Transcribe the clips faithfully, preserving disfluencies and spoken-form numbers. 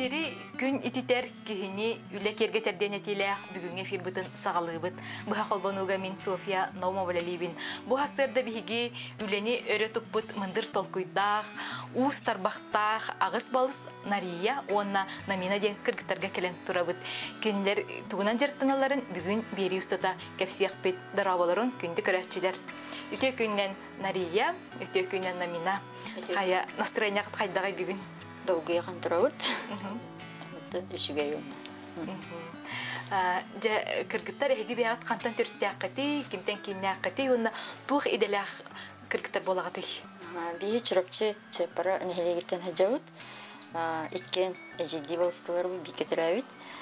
Бери күн ититер кихини үле кергетерден этиле бүгүнгө фирбытын сагалыбыт. Буга колбонуга мен София Наумовалалибин. Бу хасырда биги үлени өрөтүппүт мындыр толкуйдах, уус тарбахтах, агыс балыс Нария онна намина ден кыргыттарга келен турабыт. Кинлер тугунан жырттыналарын бүгүн бери устата кепсиякпет дарабаларын күндү көрөчүлөр. Үтө күнден Нария, үтө күнден намина. Кая настроение кайдагай бүгүн. Долгие контроль. Это ишигаю. Ja кыргыттар эги бият кантан төрттәкъти, кимтен киннәкъти, уна тух иделах кыргыттар болагаты. Би чырапчы чепара нехелегиттен хаҗавыт. Иккен эҗиди болстылар бу бикетерәвит.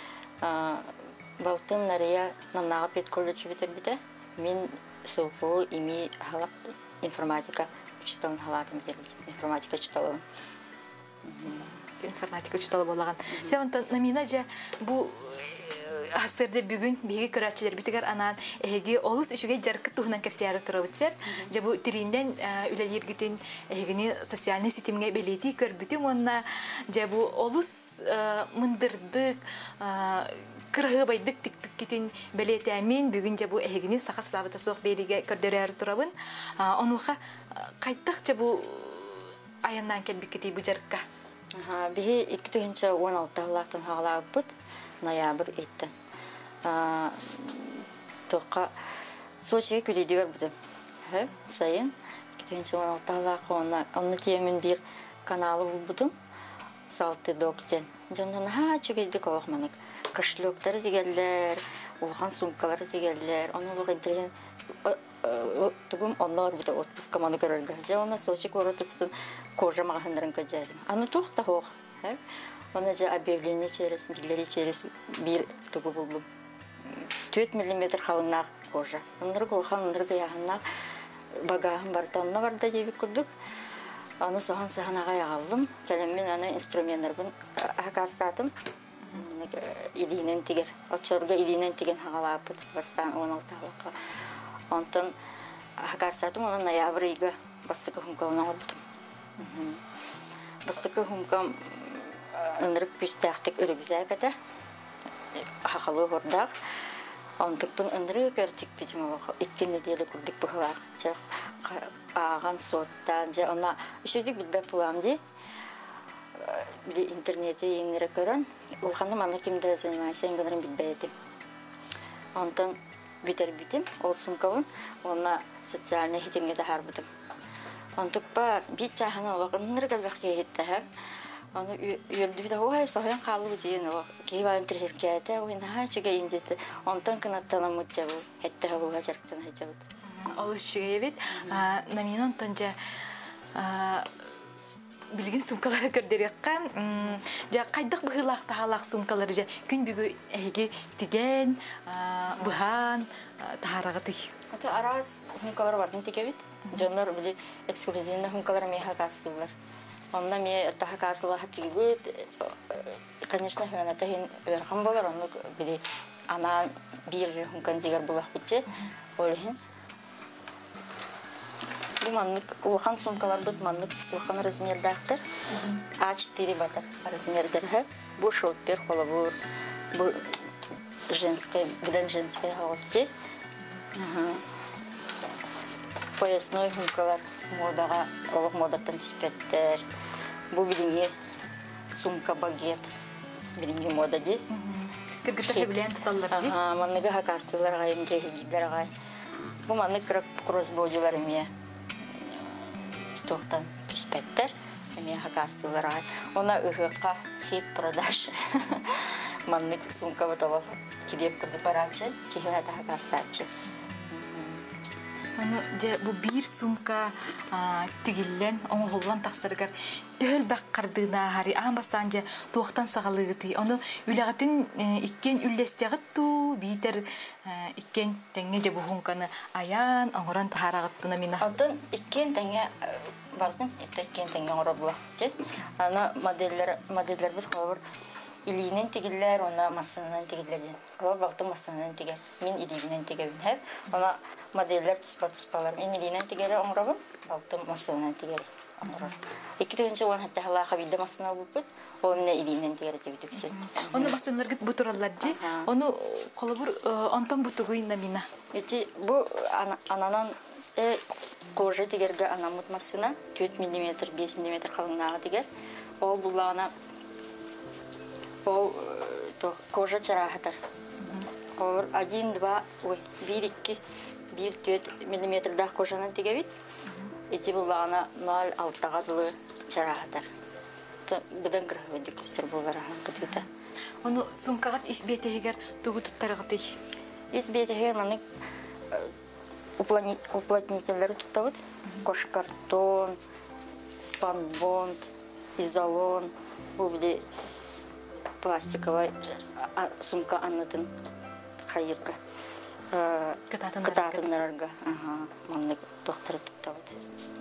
Балтым Нария намнага пет колледж битербите. Мин софу ими халак информатика читалын халатым битербит. Информатика читалын. Информатика читалы болаган. Сәвантан намина же бу асырды бүгүн биги көрәчеләр битегәр анан эге олус ишеге жаркы туһунан кепсәре турабытсер. Же бу тириндән үләлергитен эгене социальный сетемгә белети көрбүтүм онна же бу олус мындырдык кыргы байдык тикпиккетин белетәмин бүгүн же бу эгене сакаслабыта сок бериге көрдөрәр турабын. Онуха кайттык же бу аяннан келбиккети бу жаркка. Ага, биги икки он алты-лактан хагалабыт, ноябрь эттен. А тока Сочиге күледигә бит. Һә, сайын икки он алты-лакны, аны темен бир каналы булдым. Салты доктен. Jondan ha чүгейди калыкманык. Кышлыктары дигәлләр, улган сумкалары дигәлләр, аны лыгыдырын тугум оннор бит отпуска маны көрөргә. Жана Сочи коротустун кожа магазиннарын каҗадым. Аны тохта хох, һә? Аны жа объявление через билдери через бир тугу булдым. төрт миллиметр халыннак кожа. Аны колхан аны ягыннак багаһын бартанна барда дебик күрдүк. Аны сахан саханага ягалдым. Келеммен аны инструментларын акастатым. Илинен тигер, очорга илинен тиген хагалапыт бастан он алты халыкка. Онтон акастатым аны ноябрьга бастыкы хумкалына алып. Бастыкы хумкам ынрык пистахтык үрүгзәкәтә. Хакылы гордак. Онтыкпын ынрык кертик битим икки неделе күрдик быгылар. Жа аган соттан жа ана ишедик билбеп булам ди. Ди интернетте иңнере көрөн. Ул ханым аны кимдә занимайся, иңгенрен билбәйтем. Онтон битер битим, ол сумкавын, она социальный хитимге да харбытым. Онтук бар, бит чахана вакынныр галбакка хитте. Аны үйрдү бит, ой, саян калып дигән ул. Кейван трехкәтә, ой, на чыга индете. Онтон кынаттан мутча бу, хәтта булга жарктан хаҗабыт. Ал шигә бит, наминон тонҗа билген сумкалары көрдөрөккан. Жа кайдык быгылакта халак сумкалары жа күн бүгү эге тиген, быхан, таарагыты. Ата арас сумкалар бар, тиге бит. Жоннор били эксклюзивный сумкалар меха кассылар. Онда ме таха кассылар тиге. Конечно, хана тахин берхам болар, аны били ана бир сумкан тигер булак битче. Олхин Маннык улхан сумкалар бит маннык улхан размердактыр. а четыре батар размердер. Бу шоппер холовур. Бу женская, биден женская холости. Ага. Поясной сумкалар модага, олук модаттан түспеттер. Бу бидинге сумка багет. Бидинге мода ди. Кыргыттар белән туталлар ди. Ага, манныга хакастылар гайым жегидер гай. Бу маннык кроссбодилар эмне. Тоқтан писпеттер, мен хакастылар. Она ыгыкка хит продаж. Маннык сумка бутова кидеп кырды парачы, кихата хакастачы. Аны же бу бир сумка тигиллен, оңголган таксыргар төл баккардына хари амбастан же тоқтан сагалыгыты. Аны үлегатын иккен үллестегит ту битер иккен теңге же бу хумканы аян оңоран тахарагыттына мина. Алтын иккен теңге бардым, иккен теңге оңора булакчы. Ана модельлер модельлер бит хабар илинен тигиллер, она массанан тигиллерден. Хабар бактым массанан тигер. Мен илинен тигебин хәп. Ана модельлер туспа туспалар. Мен илинен тигелер оңрабым, бактым массанан тигер. İki tığınca olan hatta halaqa bildim aslında bu bit. Onun ne iliğinden diğeri de bitip. Onu basınlar git buturallardı. Onu kolabur ondan butuğuyun da mina. İçi bu ananan e koca diğerge anamut masına dört milimetre beş milimetre kalınlığa diğer. O bulağına o koca çarahatar. Olur один два ой bir iki bir dört milimetre daha kocanın diğer bit. İçi bulağına nol altığa dolu çarahatar. Бұдан кіріп көстер болар қытыда. Оны сумкағат исбетегер тугу туттарғаты? Исбетегер мәнік уплотнителері туттавыд. Кош-картон, спанбонд, изолон. Бұл біле пластиковай сумка аннатын қайырға. Кытатынларға. Мәнік тоқтары туттавыд.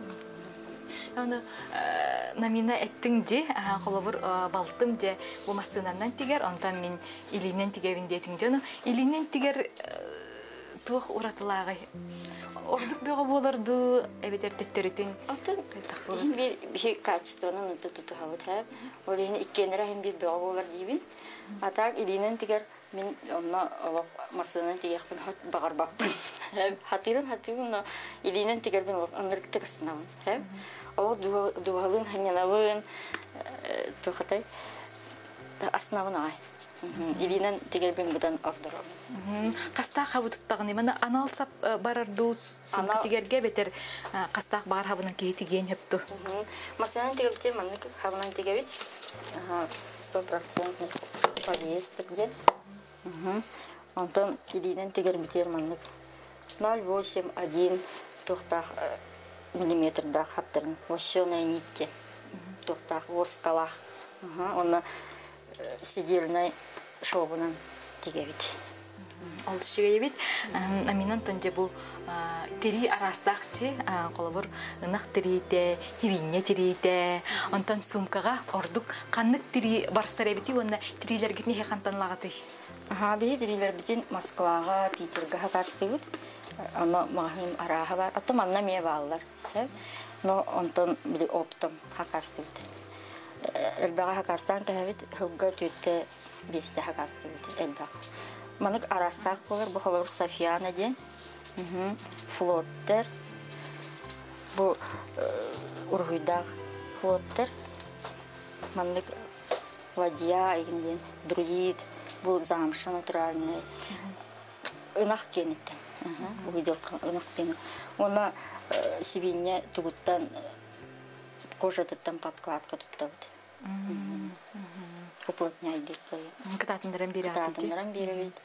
Аны намина эттиң же, холобур балтым же бу масынаннан тигер, онтан мен илинен тигевин детиң же. Илинен тигер тух уратылагы. Ордук бөгө болорду, эбетер теттеритин. Атын бир бир качествонун туту хават. Олени иккенера хем бир бөгө болор дибин. Атак илинен тигер мен онна масынанан тигерпин хат багар бакпын. Хатирын хатирын илинен тигербин аныркты кысынабын. О дуалын ханянавын тохатай основная. Илинен тигербин будан авдором. Кастак хабуттагын мана аналсап барарду сумка тигерге бетер кастак бар хабынан кейти ген хепту. Масанан тигерте маны хабынан тигебит. Ага, сто процентный полиэстер ден. Антон илинен тигербитер маны ноль восемь один тохтах миллиметрда хаптырын. Вощёная нитте. Тохтах воскалах. Оны сидельной шобынан тигебит. Ол тигебит. Аминан тонже бу тири арастахчы колобур ынак тирите, хивинне тирите, онтан сумкага ордук каннык тири барсаребити, онна тирилер гитне хекантанлагаты. Ага, би тирилер битин Москвага, Питерга хакастыгыт. Аны махим араха бар. Аты манна мие баллар. Но онтон били оптом хакастыгыт. Элбага хакастан кәбит хылга төтте бесте хакастыгыт элбага. Манык арастак болар, бу холор Софияна ден. Флоттер. Бу ургуйдаг флоттер. Манык ладья игенден, друид, бу замша натуральный. Инах кенеттен. Увидел инах кенет. Она сивинне тугуттан кожатыттан подкладка туттавыт. Уплотняйдик. Кытатындаран беребит. Кытатындаран беребит.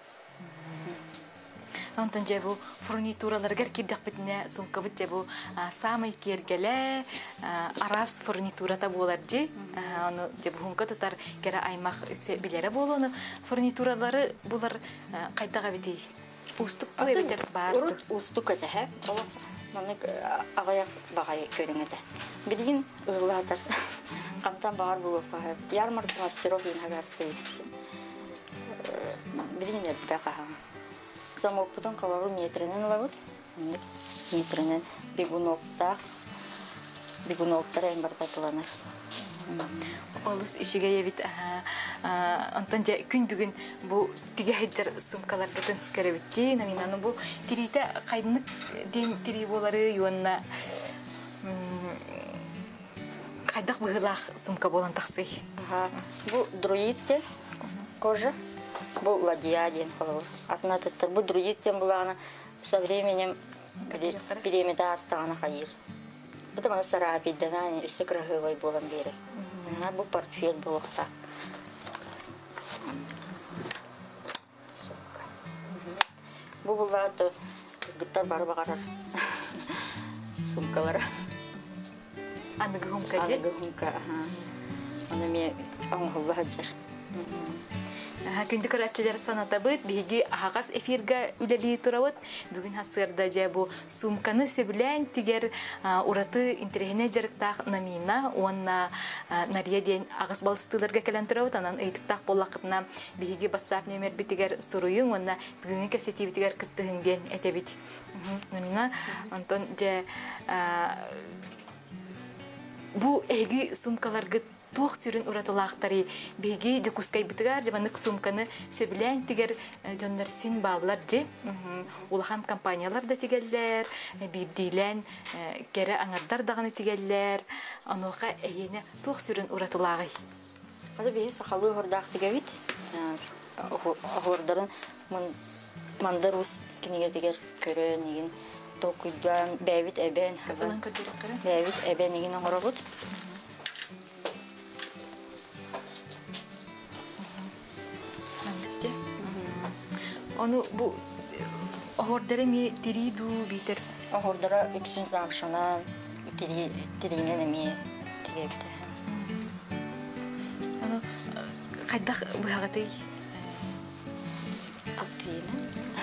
Онтон же бу фурнитураларга кирдек битне сумкабыт же бу самый кергеле арас фурнитурата болар же. Аны же бу хунка тутар кера аймак билере болуну фурнитуралары булар кайтага бити. Устук туй бетер бар. Устук эте хэ. Маны агаяк багай көрүңөтө. Билин ыллатар. Кантан бар булуп калып, ярмарка мастеров инагасы. Билин эттеха. Самопутун калабы метренен лабыт. Метренен бигунокта. Бигуноктар эң бартатыланар. Олус ишиге ебит. Антон же күн бүгүн бу тиге хеджер сумкалар бүтүн керебитти. Наминаны бу тирите кайдынык ден тири болары юанна кайдак быгылах сумка болан таксый. Бу друидте кожа. Бу ладья ден холор. Атнатыттыр бу друидтен буланы со временем перемета астагана хайыр. Потому что сарапидден ани үсі крахывай болан бері. Бу портфель болуқта. Сумка. Бу буларды гыттар бары бағарар. Сумкалары. Анығы хумка же? Анығы хумка. Аны мен аңғылы хаджар. Күнді көрәтчілер саната бұд, бейгі ағас эфирға үлелі тұрауыд. Бүгін хасырда жа бұл сумканы сөбілән тігер ұраты интерегіне жарықтақ намина, онна нария дейін ағас балыстыларға кәлін тұрауыд, анан ұйтықтақ болақытына бейгі WhatsApp нөмер бітігер сұруйын, онна бүгінгі кәсеті бітігер күттігінген әте біт. Намина, Антон жа бу эги сумкаларга туох сүрүн уратылаактары беги декускай битигар жаманык сумканы сөбүлән тигер жоннор син баалар же улахан компаниялар да тигеллер бирдилен кере аңардар даганы тигеллер анука эйене туох сүрүн уратылагы ады бе сахалы хордак тигебит хордарын мандарус кинеге тигер көрө неген токуйдан бәбит эбен бәбит эбен неген оңоробут Onu bu ahordere mi diridu biter? Ahordera üksün zamşana diri dirine mi diyebdi. Onu kayda bu hagati kaptine.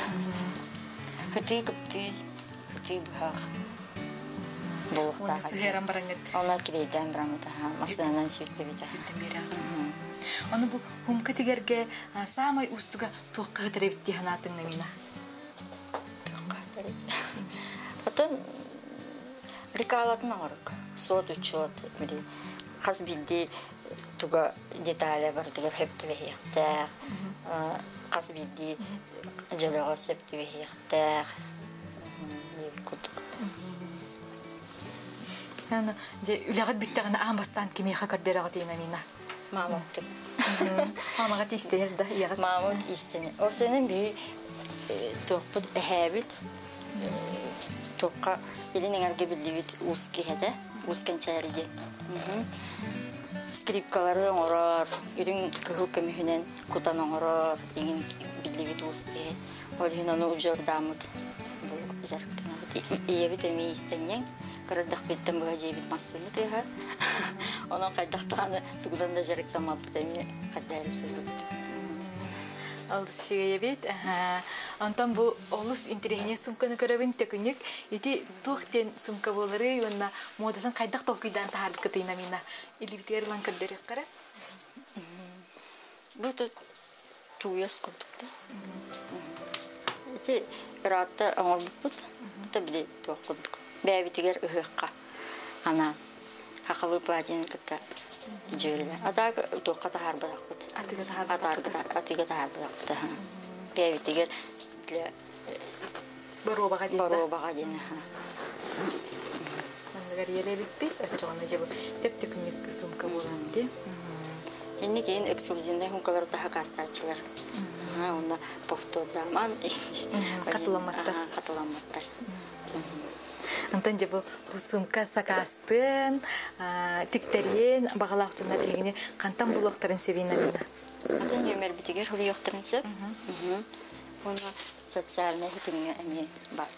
Hati kapti hati bu hag. Onu seheran baranget. Ona kireyden baranget ha. Masalan sütte bita. Sütte bira. Onu bu hum katigerge samay ustuga tuqqa direbitti hanatın namina. Потом рекалатын аларык. Сот учет, били. Хас бидди туга детали бар тигер хепти вехтер. Хас бидди жалага септи вехтер. Никут. Yani je ülagat bittagana ambastan kimi hakardera gatina Mamut. Mamagat istenir da yagat. Mamut istenir. O senin bir toput habit toqa elinin ergebildivit uski hede usken çaride. Skripkaları orar, ürün kıhıp emihinen kutan orar, egin bildivit uski. Olhin onu ucar damut. Bu jarıktın abit. İyebit emi istenyen. Karadak bittim bu hacibit masını teha. Onun kaydaktanı tuğdan da jarıktan mabit emi kadarısı. Aldız şeye bit. Antam bu olus interehine sumkanı karabın teknik. Iti tuğten sumka boları yonna modadan kaydak tokuydan tahardık katıyna mina. İli bitiyer lan kırdarık kara. Bu da tuğyas kurduk da. İti rahatta ağır butut. Tabi tuğ kurduk. Bäbitiger ıhıqqa. Ana haqalı badin kıta jörle. Ada tuqqa tahar balaqt. Atiga tahar balaqt. Atiga tahar balaqt. Bäbitiger baro bagadin. Baro bagadin ha. Anlar yele bitbit açığına cevap. Tep teknik sumka bolandı. Inni keyin ekskluzivde hunkalar daha kastaçılar. Ha onda повтордаman. Katılanmakta. Katılanmakta. Антон же bu sumka sakastın, tikterien bağlaqçılar egini qantan bulaqtарын sevинамина. Антон өмөр битигер хuli yoqtарын сеп. Оны социальный хитинге эми бар.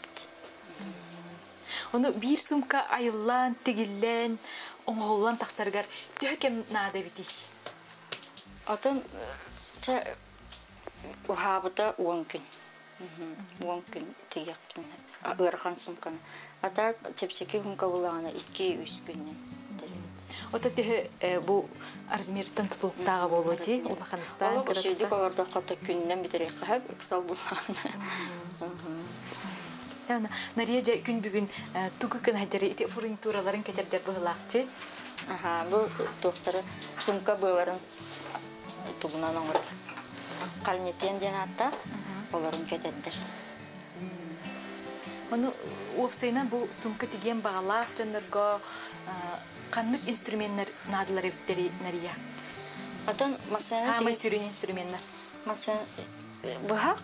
Onu bir sumka ayıllan, tigillen, oңоллан тақсаргар төкем нада бити. Атын та ухабыта он күн. он күн тигәккин. Ырган сумканы. Ата чепчеки хунка булагана iki üç күннән. Ота те бу размерден тутулуктагы болоди, улаханта. Ала башыйды каларда ката күннән битерек хәп иксал булагана. Яна нария күн бүгүн тугы кын хаҗары ите фурин тураларын кетердер булакчы. Аха, бу доктор сумка буларын тугунан оңор. Калнетен ден ата, оларын кетердер. Onu opsayna bu sumka tigen bağlaq jandırga qanlık instrumentler nadılar evtleri nariya. Atan masana Hamay sürün instrumentler. Masana bıhaq.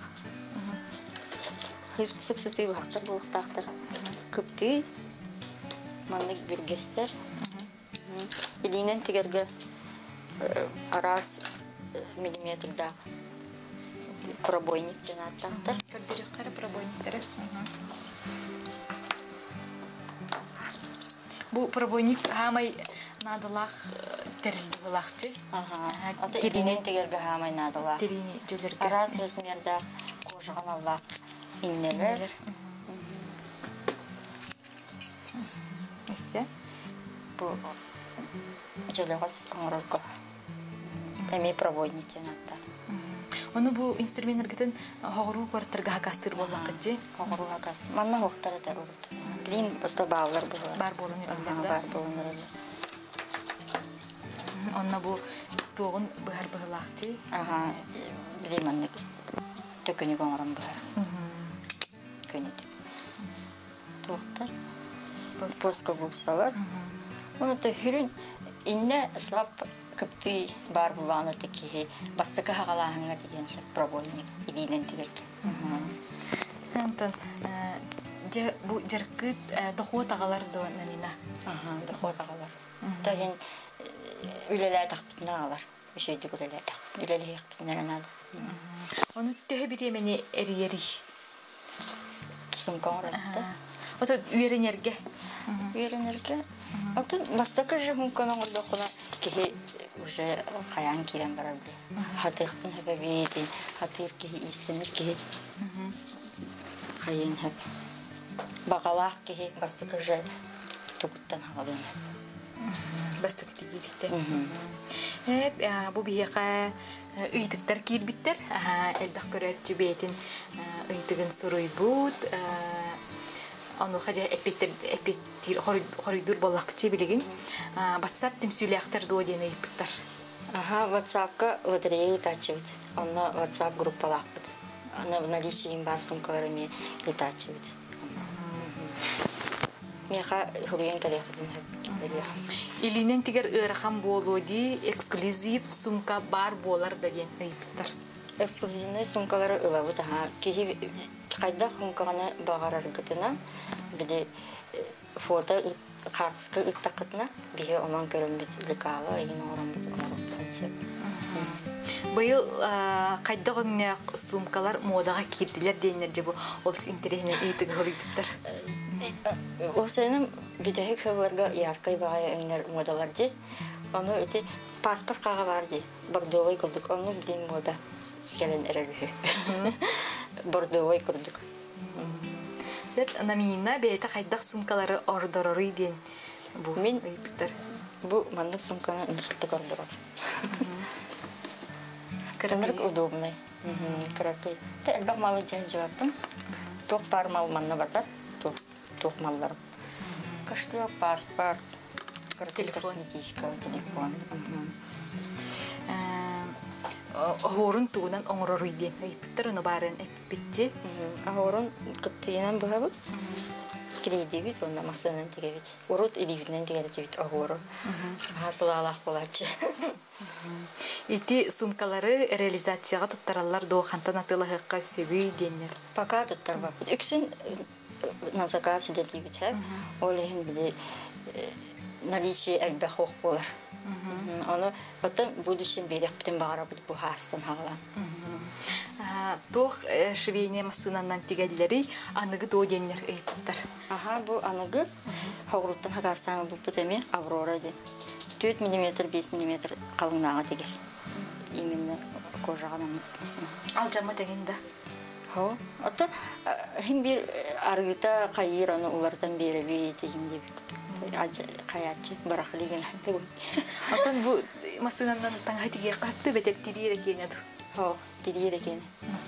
Hep sıpsıtı bıhaqtar bu taqtar. Kıptı. Manlık bir gester. Elinen tigerge aras milimetrda пробойник ден аттақтар. Көрдірек қара пробойниктері. Bu пробойник хамай надылақ тәрілді бұлақты. Ата елінен тегерге хамай надылақ. Теріне жөлерге. Арас размерда қожыған аллақ иннелер. Есе? Бұл жөлеғыз оңырылғы. Әмей пробойник ден аттар. Onu bu instrumentlerden hoğru kvartırga hakastır bolaqıcı. Hoğru hakastır. Manna hoqtara da urdu. Green bota bağlar bu. Bar bolun evlerde. Bar bolun evlerde. Онна бу тугун быһар быһылаахти. Ага, билеманнык. Төкөнү гоңором бар. Көнү. Тоқтар. Плоска булсалар. Оны да хүрүн инне сап кыпты бар буланы текии бастыка хагалаһыңа деген сап пробойник идинен тигек. Антон, же бу жаркыт дохуа тагалар до намина. Ага, дохуа тагалар. Тагын үлелер тахпытналар. Өшөйдү үлелер тах. Үлелер тахпытналар. Оны төһө бир эмени эриери. Тусум коңратта. Ото үйренерге. Үйренерге. Ото бастыка же мумкан оңдокуна ки уже каян кирен барабы. Хатыктын хебебетин, хатыр ки истенер ки. Каян хеп. Багалак ки бастыка же тугуттан хагалын. Бастык тигилите. Хеп бу бияка ыйтыктар кирбиттер. Элдак көрөтчү бетин ыйтыгын суруйбут. Аны хажа эпиттер эпиттир хоридур боллакчы билигин. WhatsApp тимсүлэхтер до дене ыйпыттар. Ага, WhatsApp-ка лотерея тачыт. Аны WhatsApp группалакпыт. Аны в наличии бар сумкаларыми летачыт. Меха хугуен телефон берия. Илинен тигер ырахам болоди эксклюзив сумка бар болар деген ыйпыттар. Эксклюзивный сумкалары ылабыт. Ага, ки кайда сумканы багарар гытына биде фото картска ыттакытна бие онан көрөмбүт лекала эгин орамбыт орамбыт. Быйыл кайдагы сумкалар модага кирдилер дейнер же бу ол интернетне ыйтыгы хөрүптөр. Осенин бидеги хабарга яркай бая эңнер модалар ди. Аны эти паспорт кага бар ди. Бордовый кылдык, аны билем мода келен эребе. Бордовый кылдык. Зет намина бейта кайдак сумкалары ордорорый ден. Бу мен ыйпыттар. Бу мандык сумканы ындыртык ордорор. Кырынырык удобный. Кракай. Те элбак малы жайжабын. Ток пар мал манна батат. Ток ток маллар. Каштык паспорт, косметичка, телефон. Хорун туунан оңрорый ден. Ыйпыттар уну барын эппитти. Хорун кыттыйнан быхабыт. Кредивит, онда масынын тегебит. Урут иливинен тегебит огору. Хасылалах болачы. Ити сумкалары реализацияга туттаралар до хантан атылыгыкка сөбүй денер. Пока туттарба. Үксүн на заказ дедибит, ха. Олехин биле наличие элбехок болар. Оны потом будущем берептен багарабыт бу хастан хагалан. Тох швейне масынаннан тигеллери аныгы до денер ыйпыттар. Ага, бу аныгы хогруттан хагастан бу бутеме Аврора де. төрт миллиметр, беш миллиметр калыңнага тегер. Именно кожаганын масына. Ал жама дегенде. Хо, ата хим бир аргыта кайыр аны улардан береби деген деп. Ажа каячы барахлыгын. Атан бу масынаннан таңга тигер катты бетек тирер экенет. Хо, тирер экен.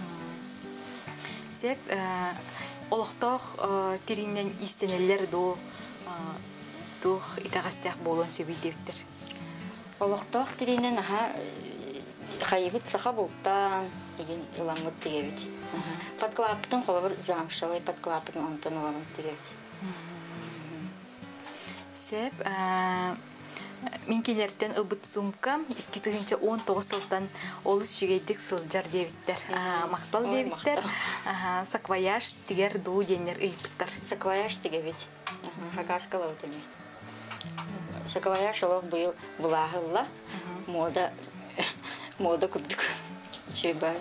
Сеп олохтох тиринен истенелер до тух итагастак болон себидевтер. Олохтох тиринен ха хайбыт саха бултан деген ыламыт тегебит. Подклаптын колобур замшавый подклаптын онтон ыламыт тегебит. Сеп мен келерден ылбыт сумка эки миң он тогуз жылдан олус жигейдик сылжар дебиттер. Мактал дебиттер. Саквояж тигер дуу денер ыйпыттар. Саквояж тегебит. Хагаскала утеме. Саквояж олох быйыл булагылла мода мода курдук. Чебай.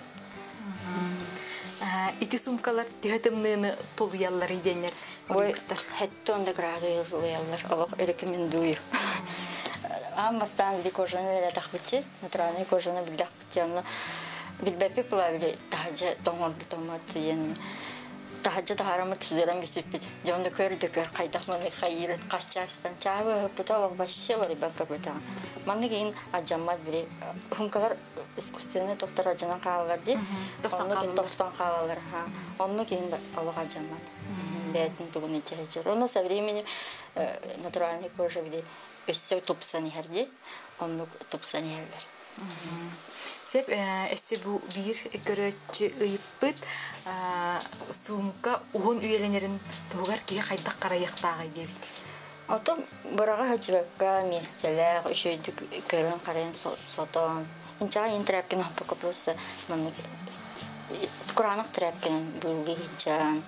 Ити сумкалар тиһетемнены толуяллар иденер. Ой, хетто онда градуяллар. Олох рекомендую. Аммастан ди кожаны тахбытчы, натуральный кожаны билдахбытчы. Аны билбепи плавили тахаджа тоңорду томат ен. Тахаджа тахарамы тиздерам бисбеппит. Жонда көрдүкөр кайдах маны кайыр касчастан чабы пыталок башшы бар банка бытан. Маны кейін аджаммат бири хумкалар искусственный доктор ажынан каалар ди. Онну кин тоспан каалар ха. Онну кин алга ажаман. Бәйтин тугуны чечер. Онна со времени натуральный кожа биде өссө топсаны херди. Онну топсаны херлер. Сеп эссе бу бир көрөчү ыйппыт сумка угун үйеленерин тугар кие кайдак караяктагы дебит. Атом барага хачбакка местелер үшөйдүк көрөн карен сотон. Инча интераккен хапка просто маны куранак траккен булги хичан.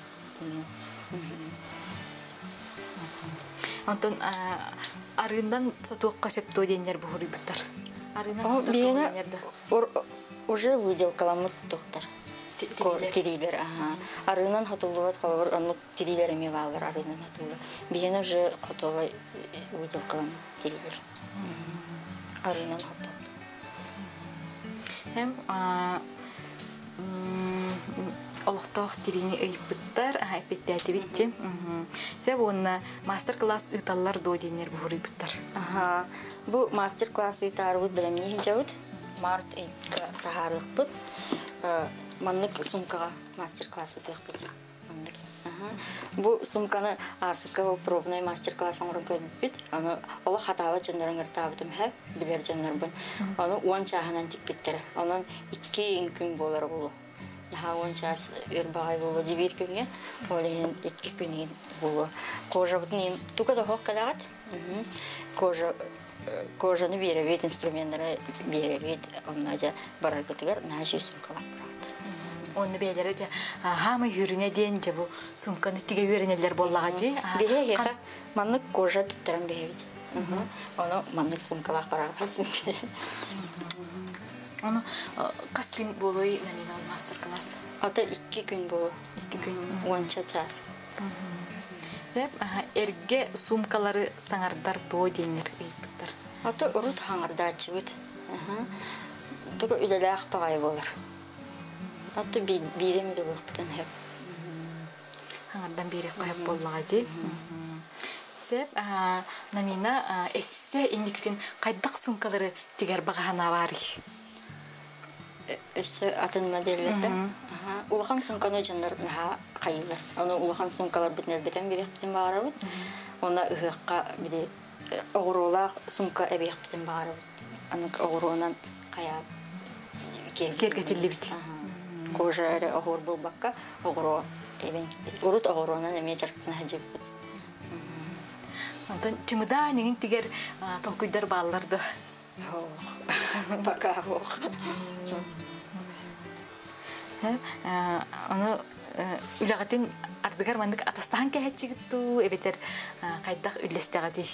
Антон арындан сатуакка септо денер бу хурибуттар. О, бена уже выдел каламут доктор. Тирилер, ага. Арынан хатулуват калавар, анну тирилер эмевалар арынан хатулуват. Бена уже хатулуват выдел каламут тирилер. Арынан хатулуват. Hem Олохтоох тирини ыйбыттар, айпеттәти битчи. Себ онна мастер-класс ыталлар до денер бу хурибыттар. Ага. Бу мастер-класс ытарбыт белемни хинжабыт. Март эйка сахарлыкбыт. Маннык сумкага мастер-класс ытыкбыт. Маннык. Ага. Бу сумканы асыкка пробный мастер-класс оңрын бит. Аны ола хатава жандарын ыртабытым хэп билер жандарбын. Аны он чаханан тикбиттер. Анан икки күн болар болу. Хаон час өрбагай болу дибир күнгө олен икки күнүн болу. Кожа бутын тука да хоккадагат. Кожа кожаны беребет инструменттары беребет. Оннажа баракатыгар наши сумкалар. Онны белереже хамы хүрүнө ден же бу сумканы тиге өрөнөлөр боллагачы. Беге маннык кожа туттаран бебит. Аны маннык сумкалар баракасын. Onu kaç gün boluy nominal master-class? Ata iki gün bolu. İki gün. Onca час. Hep erge sumkaları sanardar to denir eyiptir. Ata urut hangarda çubut. Aha. Tuga üleler pagay bolar. Ata bir biremi de buktan hep. Hangardan biri koyup bollagacı. Sep nomina esse indiktin kaydak sumkaları tiger bagana bari. Өссө атын моделлерде. Ага. Улахан сумканы жандар наха кайылар. Аны улахан сумкалар битнер бетен бирек битен багарабыт. Она ыгыкка биде огурулак сумка эбек битен багарабыт. Аны огурунан кая кергетилли бит. Кожа эре огур булбакка огуру эбен. Урут огурунан эме жарктан хажып. Антон чымыда неген тигер толкуйдар балларды. Пока ох. Аны үләгәтен ардыгар мандык атастан кәһәчигитту эбетер кайдак үллестәгәти.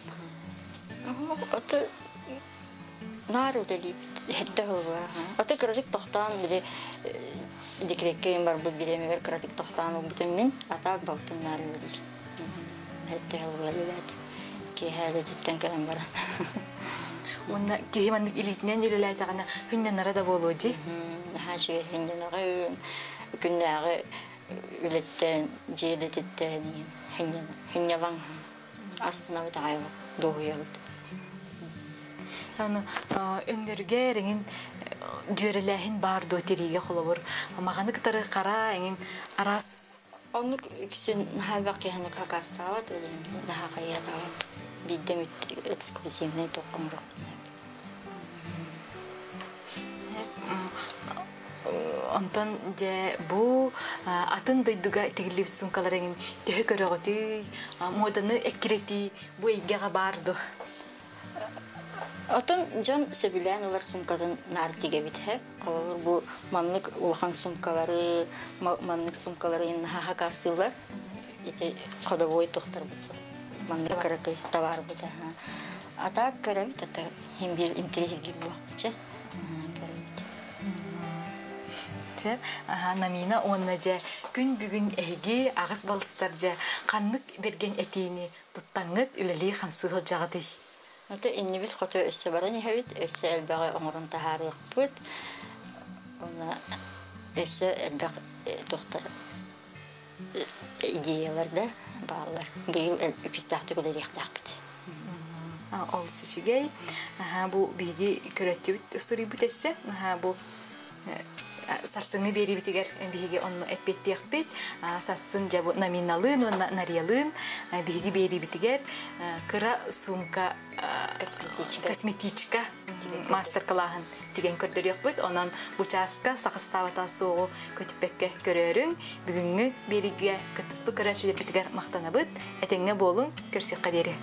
Аты нару дали хәтта һова. Аты кредит тохтан биде дикреккән бар бу биреме бер кредит тохтан битем мин атак балтын нару дали. Хәтта һова ләт. Ки хәле диттән кәләм бар. Онна кеһимандык илитнен үлеләй тагына хиннен арада болуҗи. Хәшү хиннен ары күннәгы үлеттән җелеттән хиннен хиннәван астына битәй догыят. Аны өңдөргә реңин җөреләһин бар до тириге холовыр. Маганы кытары кара эңин арас Onu küsün halbaki hani kakastava da daha kayada bir demit eksklusivne tokumru. Ondan je bu atın duyduga tigilip sunkaların tehe körögötü modanı ekireti bu eygega bardı. Атын жан сөбүлән улар сумкадан нартиге битһә. Алар бу маннык улхан сумкалары, маннык сумкалары ин хакасылар. Ите кодовой тохтар бу. Маннык каракай товар бу да. Ата карабит ата химбил интеллигент бу. Тер намина оннажа күн бүгүн эги агыс балыстаржа каннык берген этини туттаңыт үлели хансыгыл жагыты. Ата иннибит хото өссө барани хабит өссө элбага оңорун тахарык бут. Она өссө элбак тохтар идеяларда баалар. Гейл эпистахты көлерек тахбит. олус ичигей. Бу биги көрөтчүбүт сурибут эссе. Бу сарсыңы бери битигер биги онну эппеттиякпит. Сарсын жабу номиналын, нариялын биги бери битигер. Кыра сумка косметичка мастер-классын тиген көрдөрөкпүт. Онан бучаска сакыстабата соогу көтүппекке көрөрүң. Бүгүнгү бериге кытыспы көрөчү битигер мактанабыт. Этеңге болуң көрсөк кадери.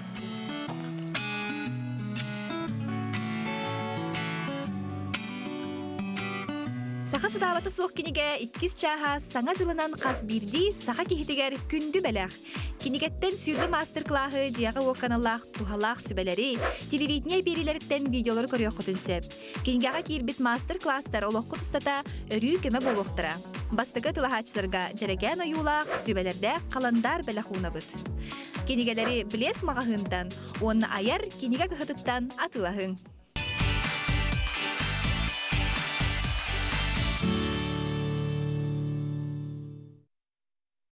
Саха садаваты суох киниге иккис чаха саңа жылынан қас бирди саха кихитигер күнді бәләқ. Кинигеттен сүрбі мастер-клаһы жияғы оқаналақ тухалақ сүбәләри, телевидение берилеріттен видеолар көріоқ құтынсеп. Кинигеға кирбит мастер-класстар олоқ құтыстата өрі көмі болуқтыра. Бастығы тылахачыларға жареген ойулақ сүбәлерді қаландар бәләқуына бұд. Кинигелері білес мағағындан, оны аяр киниге күхітіттан атылағын.